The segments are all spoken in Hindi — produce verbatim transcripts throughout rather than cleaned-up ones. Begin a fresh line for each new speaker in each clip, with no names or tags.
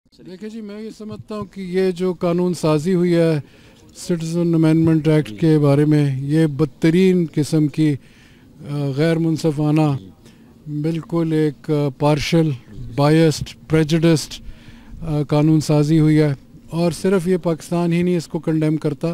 देखिए जी, मैं ये समझता हूँ कि ये जो कानून साजी हुई है सिटीज़न अमेंडमेंट एक्ट के बारे में, ये बदतरीन किस्म की गैर मुनसफ़ाना, बिल्कुल एक पार्शल, बायस्ड, प्रेजुडिस्ड कानून साजी हुई है। और सिर्फ ये पाकिस्तान ही नहीं इसको कंडेम करता,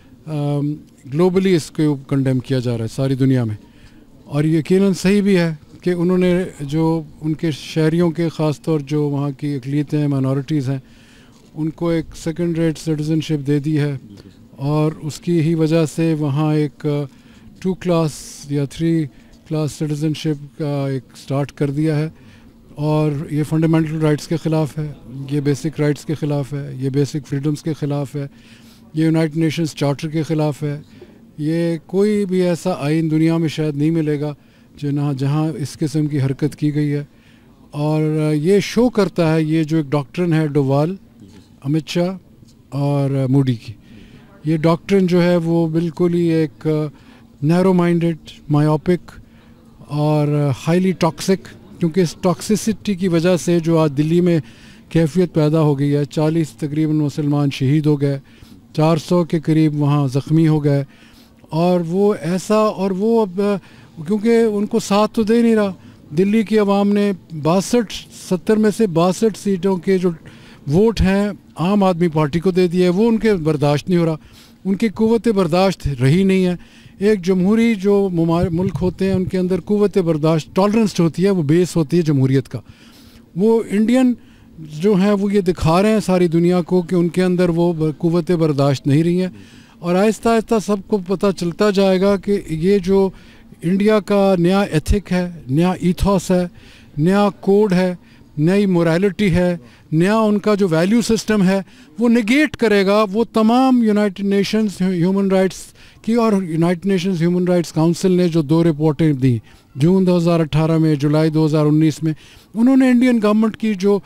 ग्लोबली इसको कंडेम किया जा रहा है सारी दुनिया में। और यकीनन सही भी है कि उन्होंने जो उनके शहरियों के ख़ास तौर जो वहाँ की अक़लियतें हैं, माइनॉरिटीज़ हैं, उनको एक सेकंड रेट सिटीज़नशिप दे दी है। और उसकी ही वजह से वहाँ एक टू क्लास या थ्री क्लास सिटीज़नशिप का एक स्टार्ट कर दिया है। और ये फंडामेंटल राइट्स के ख़िलाफ़ है, ये बेसिक राइट्स के ख़िलाफ़ है, ये बेसिक फ्रीडम्स के ख़िलाफ़ है, ये यूनाइटेड नेशंस चार्टर के ख़िलाफ़ है। ये कोई भी ऐसा आइन दुनिया में शायद नहीं मिलेगा जहाँ जहाँ इस किस्म की हरकत की गई है। और ये शो करता है, ये जो एक डॉक्ट्रिन है डोवाल, अमित शाह और मूडी की, ये डॉक्ट्रिन जो है वो बिल्कुल ही एक नैरो माइंडेड, मायोपिक और हाईली टॉक्सिक, क्योंकि इस टॉक्सिसिटी की वजह से जो आज दिल्ली में कैफियत पैदा हो गई है, चालीस तकरीबन मुसलमान शहीद हो गए, चार सौ के करीब वहाँ ज़ख्मी हो गए। और वो ऐसा, और वो अब क्योंकि उनको साथ तो दे नहीं रहा, दिल्ली की आवाम ने बासठ सत्तर में से बासठ सीटों के जो वोट हैं आम आदमी पार्टी को दे दिए, वो उनके बर्दाश्त नहीं हो रहा, उनकी कुव्वत बर्दाश्त रही नहीं है। एक जमहूरी जो मुल्क होते हैं उनके अंदर कुव्वत बर्दाश्त, टॉलरेंस होती है, वो बेस होती है जमहूरियत का। वो इंडियन जो हैं वो ये दिखा रहे हैं सारी दुनिया को कि उनके अंदर वो कुव्वत बर्दाश्त नहीं रही है। और आहिस्ता आहिस्ता सबको पता चलता जाएगा कि ये जो इंडिया का नया एथिक है, नया ईथॉस है, नया कोड है, नई मोरालिटी है, नया उनका जो वैल्यू सिस्टम है, वो नेगेट करेगा वो तमाम यूनाइटेड नेशंस ह्यूमन राइट्स की। और United Nations human rights council ने जो दो रिपोर्टें दी जून दो हज़ार अठारह में, जुलाई दो हज़ार उन्नीस में, उन्होंने इंडियन गवर्नमेंट की जो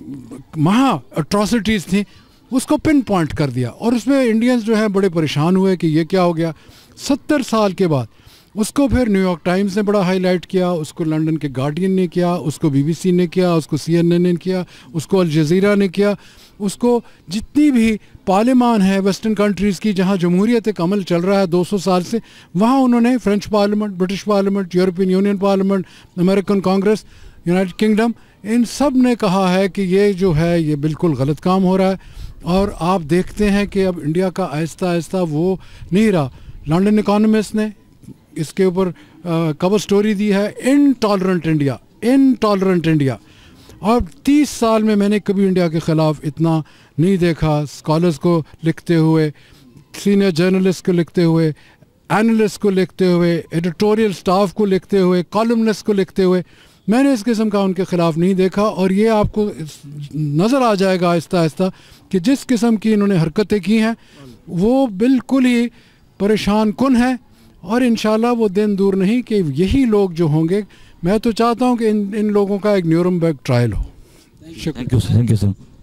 महा अट्रॉसिटीज़ थी उसको पिन पॉइंट कर दिया। और उसमें इंडियंस जो है बड़े परेशान हुए कि ये क्या हो गया। सत्तर साल के बाद उसको फिर न्यूयॉर्क टाइम्स ने बड़ा हाईलाइट किया, उसको लंदन के गार्डियन ने किया, उसको बीबीसी ने किया, उसको सीएनएन ने किया, उसको अल जज़ीरा ने किया, उसको जितनी भी पार्लियामान है वेस्टर्न कंट्रीज़ की जहाँ जमहूरियत एक अमल चल रहा है दो सौ साल से, वहाँ उन्होंने French parliament, British parliament, European Union parliament, American Congress, United Kingdom, इन सब ने कहा है कि ये जो है ये बिल्कुल गलत काम हो रहा है। और आप देखते हैं कि अब इंडिया का आहिस्ता आहिस्ता वो नहीं रहा। लंदन इकोनॉमिस्ट ने इसके ऊपर कवर स्टोरी दी है, इनटॉलरेंट इंडिया, इनटॉलरेंट इंडिया। और तीस साल में मैंने कभी इंडिया के ख़िलाफ़ इतना नहीं देखा, स्कॉलर्स को लिखते हुए, सीनियर जर्नलिस्ट को लिखते हुए, एनालिस्ट को लिखते हुए, एडिटोरियल स्टाफ को लिखते हुए, कॉलमनिस्ट को लिखते हुए, मैंने इस किस्म का उनके ख़िलाफ़ नहीं देखा। और ये आपको नज़र आ जाएगा आहिस्ता आहिस्ता कि जिस किस्म की इन्होंने हरकतें की हैं वो बिल्कुल ही परेशान कुन है। और इंशाल्लाह वो दिन दूर नहीं कि यही लोग जो होंगे, मैं तो चाहता हूँ कि इन इन लोगों का एक न्यूरम्बर्ग ट्रायल हो।
Thank you sir, thank you sir.